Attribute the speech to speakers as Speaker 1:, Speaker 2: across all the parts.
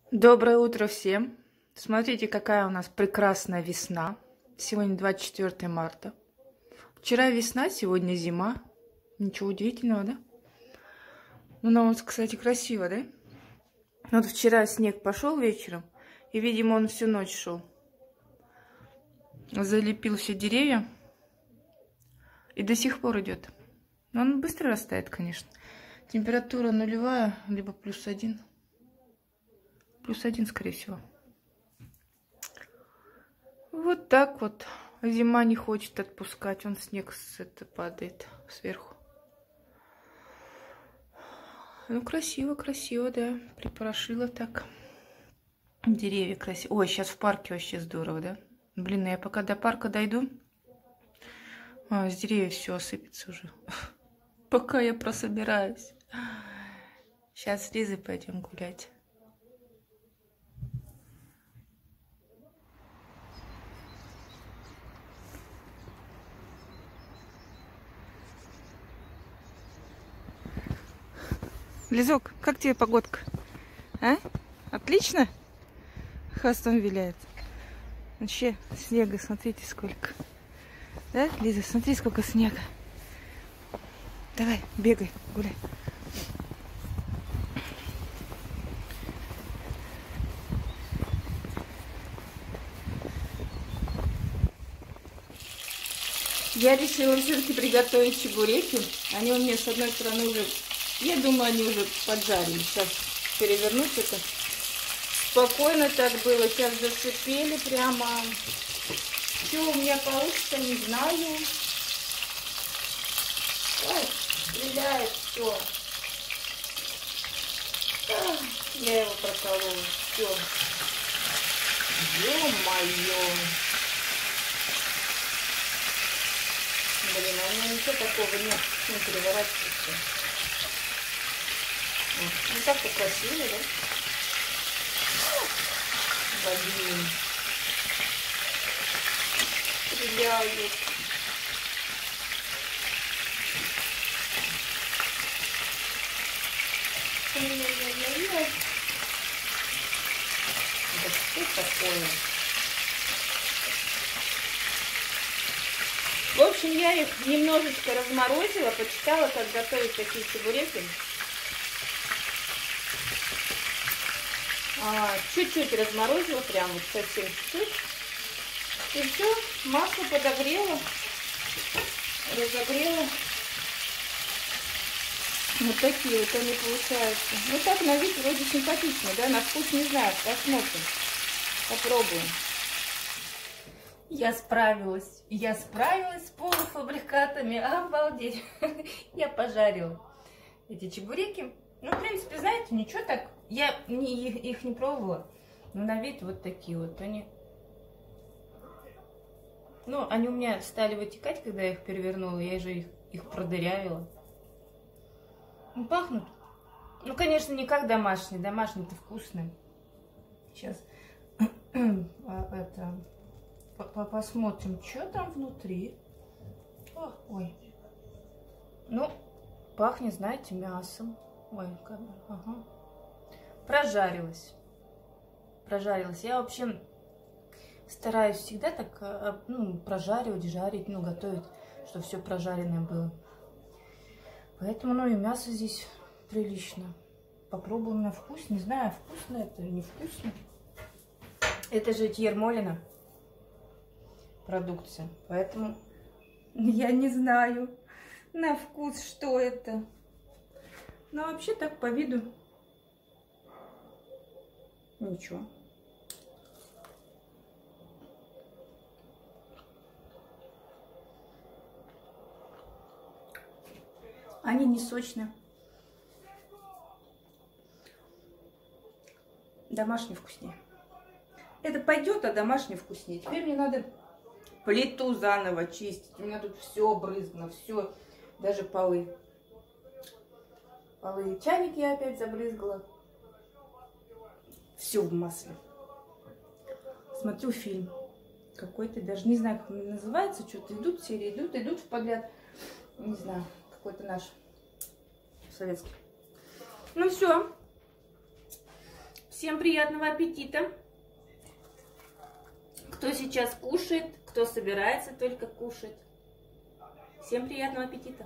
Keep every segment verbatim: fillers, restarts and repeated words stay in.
Speaker 1: Доброе утро всем! Смотрите, какая у нас прекрасная весна. Сегодня двадцать четвёртое марта. Вчера весна, сегодня зима. Ничего удивительного, да? Ну, на улице, кстати, красиво, да? Вот вчера снег пошел вечером, и, видимо, он всю ночь шел. Залепил все деревья. И до сих пор идет. Но он быстро растает, конечно. Температура нулевая, либо плюс один. Плюс один, скорее всего. Вот так вот. Зима не хочет отпускать. Он снег с это падает сверху. Ну, красиво, красиво, да. Припорошило так. Деревья красиво. Ой, сейчас в парке вообще здорово, да? Блин, я пока до парка дойду, а, с деревьев все осыпется уже. Пока я прособираюсь. Сейчас с Лизой пойдем гулять. Лизок, как тебе погодка? А? Отлично? Хвостом виляет. Вообще снега, смотрите, сколько. Да, Лиза, смотри, сколько снега. Давай, бегай, гуляй. Я решила все-таки приготовить чебуреки. Они у меня с одной стороны уже, я думаю, они уже поджарили. Сейчас перевернуть это. Спокойно так было. Сейчас зашипели прямо. Что у меня получится, не знаю. Ой, стреляет все. Я его проколола. Все. Ё-моё. Блин, а у меня ничего такого нет. Не переворачивается. Ну так-то красиво, да? Блин. Стреляют. Ой-ой-ой-ой. Да что такое? В общем, я их немножечко разморозила, почитала, как готовить такие чебуреки. Чуть-чуть а, разморозила, прям вот совсем чуть-чуть. И все, масло подогрела, разогрела. Вот такие вот они получаются. Ну так на вид вроде симпатично, да? На вкус не знаю, посмотрим. Попробуем. Я справилась. Я справилась с полуфабрикатами. Обалдеть. Я пожарила эти чебуреки. Ну, в принципе, знаете, ничего так. Я не, их, их не пробовала. Но на вид вот такие вот они. Ну, они у меня стали вытекать, когда я их перевернула. Я же их, их продырявила. Ну, пахнут. Ну, конечно, не как домашние. Домашние-то вкусные. Сейчас это... Посмотрим, что там внутри. О, ой. Ну, пахнет, знаете, мясом. Ой, как бы, ага. Прожарилась. Прожарилась. Я вообще стараюсь всегда так, ну, прожаривать, жарить, ну, готовить, чтобы все прожаренное было. Поэтому, ну, и мясо здесь прилично. Попробуем на вкус. Не знаю, вкусно это или не вкусно. Это же Ермолино продукция, поэтому я не знаю на вкус, что это. Но вообще так по виду ничего. Они не сочные. Домашний вкуснее. Это пойдет, а домашний вкуснее. Теперь мне надо плиту заново чистить. У меня тут все брызгано, все, даже полы. Полы. Чайник я опять забрызгала. Все в масле. Смотрю фильм какой-то, даже не знаю, как он называется, что-то идут, серии идут, идут в подряд. Не знаю, какой-то наш советский. Ну все. Всем приятного аппетита! Кто сейчас кушает, кто собирается только кушать. Всем приятного аппетита!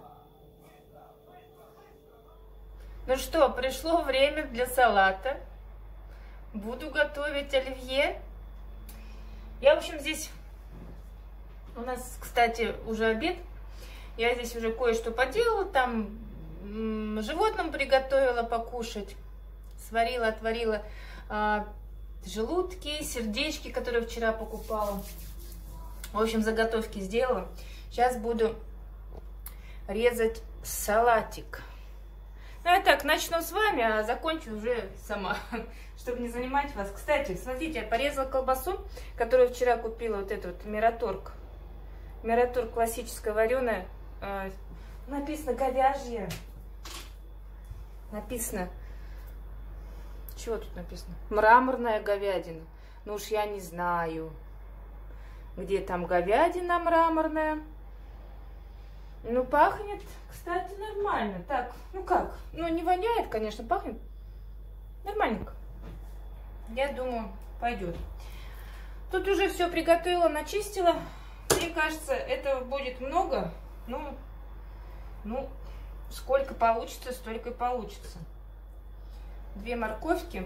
Speaker 1: Ну что, пришло время для салата. Буду готовить оливье. Я, в общем, здесь... У нас, кстати, уже обед. Я здесь уже кое-что поделала. Там животным приготовила покушать. Сварила, отварила а, желудки, сердечки, которые вчера покупала. В общем, заготовки сделала. Сейчас буду резать салатик. Ну, я так, начну с вами, а закончу уже сама, чтобы не занимать вас. Кстати, смотрите, я порезала колбасу, которую вчера купила, вот эту вот Мираторг. Мираторг классическая вареная. Э, написано говяжья. Написано... Чего тут написано? Мраморная говядина. Ну уж я не знаю, где там говядина мраморная. Ну, пахнет, кстати, нормально. Так, ну как? Ну, не воняет, конечно, пахнет нормальненько. Я думаю, пойдет. Тут уже все приготовила, начистила. Мне кажется, этого будет много. Ну, ну, сколько получится, столько и получится. Две морковки.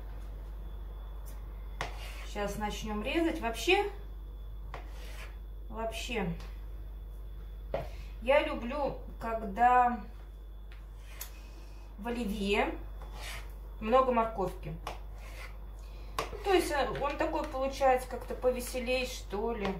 Speaker 1: Сейчас начнем резать. Вообще, вообще, я люблю, когда в оливье много морковки. То есть он такой получается как-то повеселей, что ли,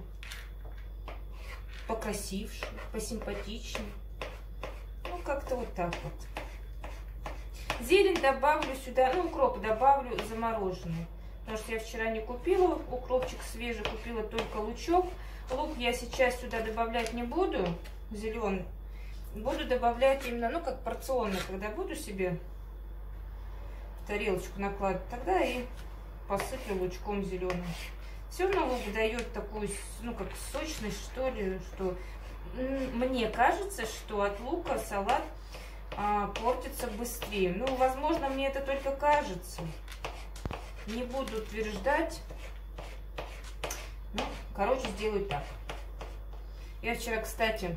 Speaker 1: покрасивше, посимпатичнее. Ну, как-то вот так вот. Зелень добавлю сюда, ну, укроп добавлю замороженный. Потому что я вчера не купила укропчик свежий, купила только лучок. Лук я сейчас сюда добавлять не буду, зеленый. Буду добавлять именно, ну, как порционно, когда буду себе в тарелочку накладывать, тогда и посыплю лучком зеленым. Все равно лук дает такую, ну, как сочность, что ли, что... Мне кажется, что от лука салат а, портится быстрее. Ну, возможно, мне это только кажется. Не буду утверждать. Ну, короче, сделаю так. Я вчера, кстати,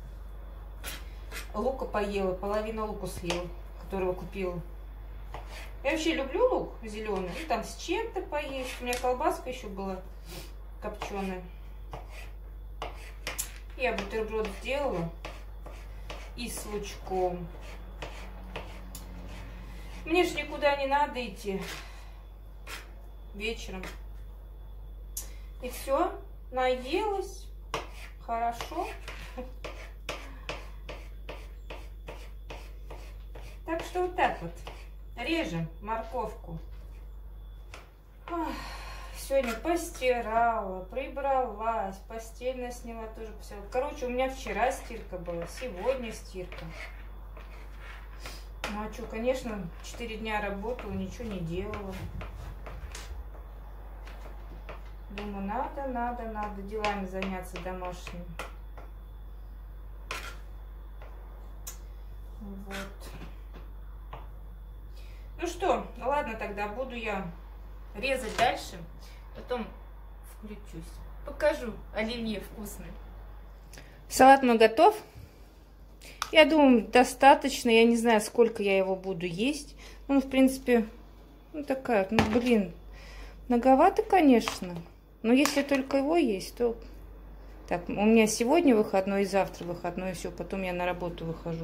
Speaker 1: лука поела, половину лука съела, которого купила. Я вообще люблю лук зеленый, ну, там с чем-то поесть. У меня колбаска еще была копченая. Я бутерброд сделала и с лучком. Мне же никуда не надо идти вечером. И все, наелась, хорошо. Так что вот так вот. Режем морковку. Ох, сегодня постирала, прибралась, постельно сняла, тоже постирала. Короче, у меня вчера стирка была, сегодня стирка. Ну а что, конечно, четыре дня работала, ничего не делала. Думаю, надо, надо, надо делами заняться домашними. Вот. Ну что, ладно, тогда буду я резать дальше, потом включусь. Покажу оливье вкусное. Салат мой готов. Я думаю, достаточно. Я не знаю, сколько я его буду есть. Ну, в принципе, ну такая, ну блин, многовато, конечно. Но если только его есть, то... Так, у меня сегодня выходной и завтра выходной, и все, потом я на работу выхожу.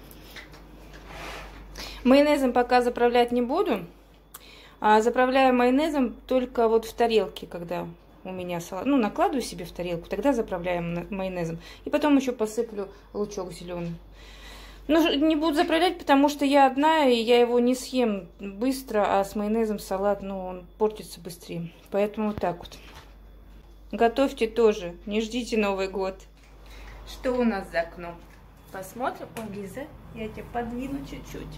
Speaker 1: Майонезом пока заправлять не буду. А заправляю майонезом только вот в тарелке, когда у меня салат. Ну, накладываю себе в тарелку, тогда заправляем майонезом. И потом еще посыплю лучок зеленый. Ну, не буду заправлять, потому что я одна, и я его не съем быстро, а с майонезом салат, ну, он портится быстрее. Поэтому вот так вот. Готовьте тоже, не ждите Новый год. Что у нас за окном? Посмотрим. Ой, Лиза, я тебя подвину чуть-чуть.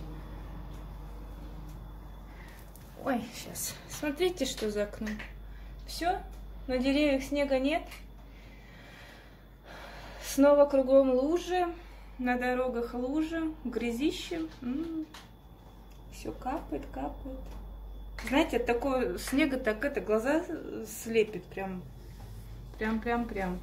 Speaker 1: Ой, сейчас. Смотрите, что за окном. Все, на деревьях снега нет. Снова кругом лужи, на дорогах лужи, грязище. М-м-м. Все капает, капает. Знаете, от такого снега так это глаза слепит. Прям, прям, прям, прям.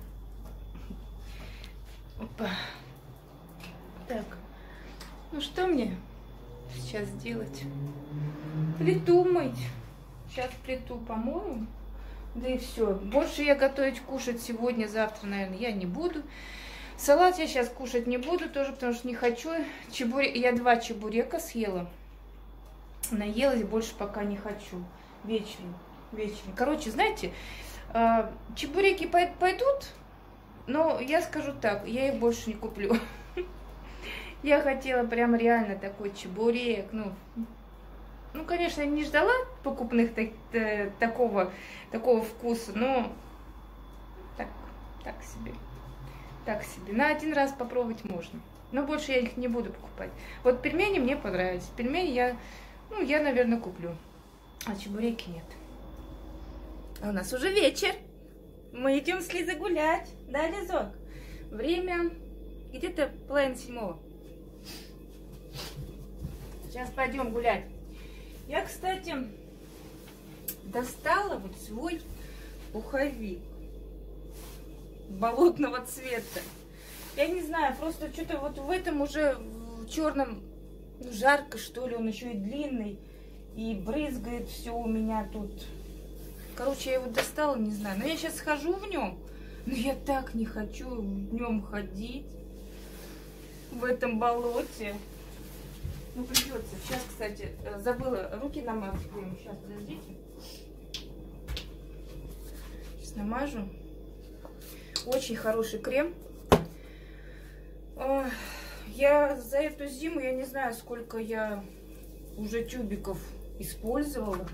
Speaker 1: Опа. Так. Ну что мне сейчас делать? Плиту мыть. Сейчас плиту помою. Да и все. Больше я готовить, кушать сегодня, завтра, наверное, я не буду. Салат я сейчас кушать не буду тоже, потому что не хочу. Чебурек... Я два чебурека съела. Наелась, больше пока не хочу. Вечером. Вечером. Короче, знаете, чебуреки пойдут, но я скажу так, я их больше не куплю. Я хотела прям реально такой чебурек, ну... Ну, конечно, я не ждала покупных так, э, такого, такого вкуса, но так, так себе, так себе. На один раз попробовать можно, но больше я их не буду покупать. Вот пельмени мне понравились, пельмени я, ну, я, наверное, куплю, а чебуреки нет. А у нас уже вечер, мы идем с Лизой гулять, да, Лизок? Время где-то половина седьмого. Сейчас пойдем гулять. Я, кстати, достала вот свой пуховик болотного цвета. Я не знаю, просто что-то вот в этом уже в черном, ну, жарко, что ли, он еще и длинный, и брызгает все у меня тут. Короче, я его достала, не знаю, но я сейчас хожу в нем, но я так не хочу в нем ходить, в этом болоте. Ну, придется. Сейчас, кстати, забыла руки намазать. Сейчас, подождите. Сейчас намажу. Очень хороший крем. Я за эту зиму, я не знаю, сколько я уже тюбиков использовала.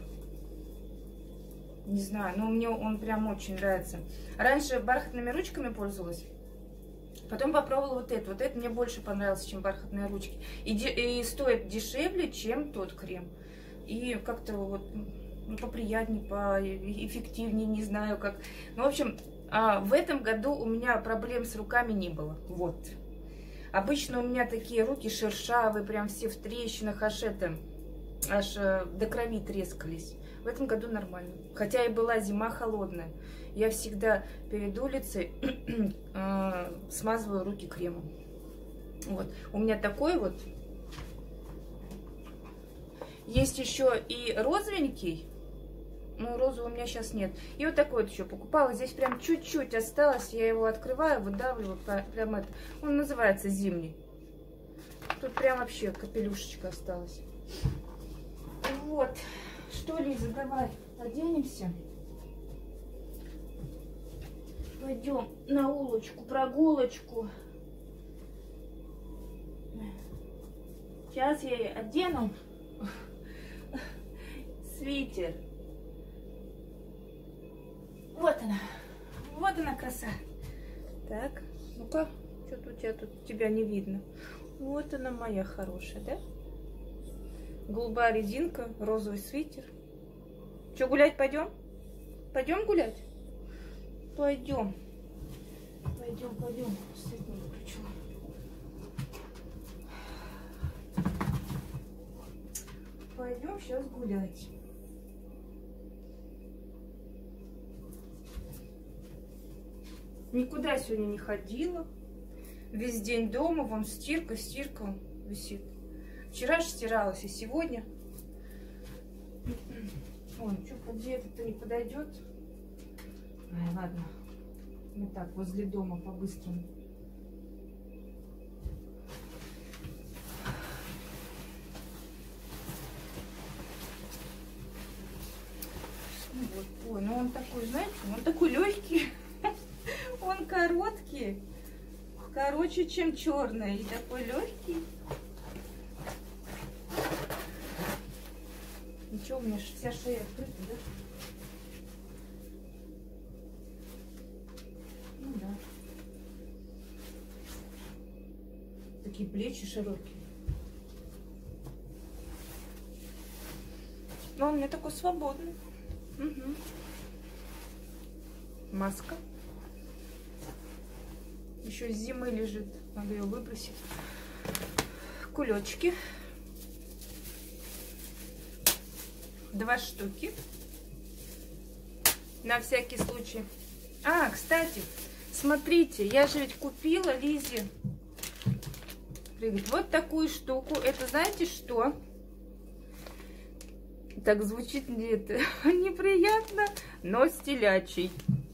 Speaker 1: Не знаю, но мне он прям очень нравится. Раньше бархатными ручками пользовалась. Потом попробовала вот это. Вот это мне больше понравилось, чем бархатные ручки. И, де, и стоит дешевле, чем тот крем. И как-то вот, ну, поприятнее, поэффективнее, не знаю как. Ну, в общем, а, в этом году у меня проблем с руками не было. Вот. Обычно у меня такие руки шершавые, прям все в трещинах, аж это, аж до крови трескались. В этом году нормально. Хотя и была зима холодная. Я всегда перед улицей э, смазываю руки кремом. Вот. У меня такой вот. Есть еще и розовенький. Но розового у меня сейчас нет. И вот такой вот еще покупала. Здесь прям чуть-чуть осталось. Я его открываю, выдавливаю. Прям это. Он называется зимний. Тут прям вообще капелюшечка осталась. Вот. Что, Лиза, давай оденемся. Пойдем на улочку, прогулочку. Сейчас я ей одену свитер. Вот она. Вот она, краса. Так, ну-ка, что-то у тебя тут тебя не видно. Вот она, моя хорошая, да? Голубая резинка, розовый свитер. Что, гулять пойдем? Пойдем гулять? Пойдем. Пойдем, пойдем. Свет не выключила. Пойдем сейчас гулять. Никуда сегодня не ходила. Весь день дома. Вон стирка, стирка висит. Вчера же стиралась, и сегодня. Ой, что, где это-то не подойдет? Ай, ладно. Мы так, возле дома по-быстрому. Ну, вот. Ой, ну он такой, знаете, он такой легкий. Он короткий. Короче, чем черный. И такой легкий. Ничего, у меня вся шея открыта, да? Ну да. Такие плечи широкие. Но он у меня такой свободный. Угу. Маска. Еще с зимы лежит. Надо ее выбросить. Кулечки. Два штуки. На всякий случай. А, кстати, смотрите, я же ведь купила Лизе вот такую штуку. Это знаете что? Так звучит мне это неприятно, но стелячий.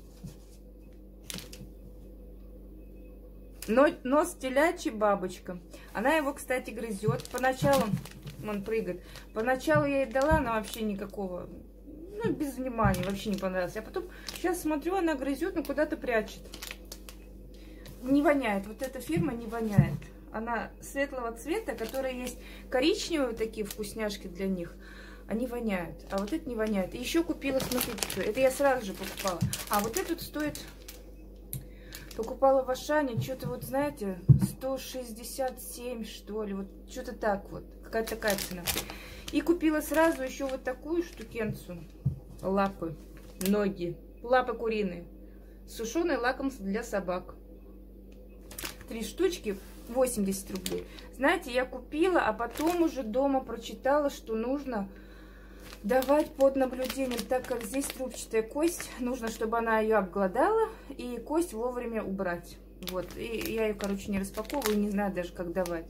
Speaker 1: Но, нос телячий бабочка. Она его, кстати, грызет. Поначалу он прыгает. Поначалу я ей дала, но вообще никакого, ну, без внимания, вообще не понравилось. А потом, сейчас смотрю, она грызет, но куда-то прячет. Не воняет. Вот эта фирма не воняет. Она светлого цвета, которые есть коричневые такие вкусняшки для них. Они воняют. А вот это не воняет. И еще купила, смотрите, что. Это я сразу же покупала. А вот этот стоит... Покупала в Ашане, что-то вот, знаете, сто шестьдесят семь, что ли, вот что-то так вот, какая-то такая цена. И купила сразу еще вот такую штукенцию, лапы, ноги, лапы куриные, сушеное лакомство для собак. Три штучки, восемьдесят рублей. Знаете, я купила, а потом уже дома прочитала, что нужно давать под наблюдением, так как здесь трубчатая кость, нужно, чтобы она ее обглодала и кость вовремя убрать. Вот, и я ее, короче, не распаковываю, не знаю даже, как давать.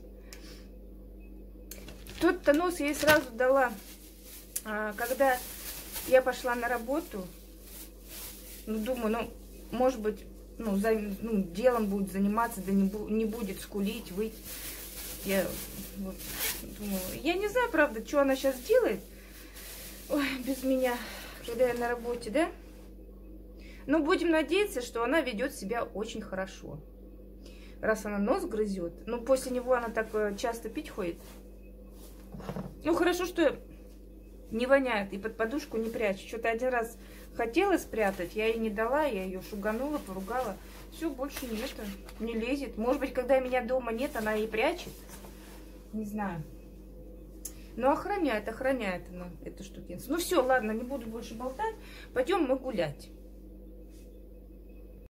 Speaker 1: Тот-то нос я ей сразу дала, когда я пошла на работу. Ну, думаю, ну, может быть, ну, за, ну, делом будет заниматься, да не, бу не будет скулить, выть. Я вот, думаю, я не знаю, правда, что она сейчас делает. Ой, без меня, когда я на работе, да? Но будем надеяться, что она ведет себя очень хорошо. Раз она нос грызет. Ну, после него она так часто пить ходит. Ну, хорошо, что не воняет и под подушку не прячет. Что-то один раз хотела спрятать, я ей не дала, я ее шуганула, поругала. Все, больше не это, не лезет. Может быть, когда меня дома нет, она и прячет. Не знаю. Но охраняет, охраняет она эту штукенцию. Ну все, ладно, не буду больше болтать. Пойдем мы гулять.